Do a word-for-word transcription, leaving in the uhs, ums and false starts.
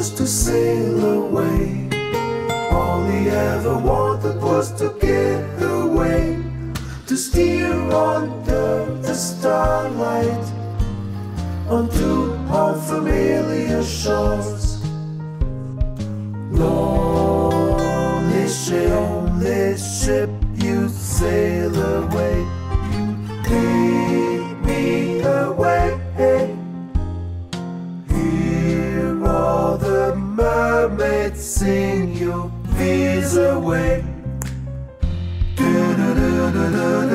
was to sail away. All he ever wanted was to get away, to steer under the starlight onto unfamiliar shores. Lonely ship, lonely ship, you sail away, you lead me away. Hear all the mermaids sing your fears away. Do do do do do.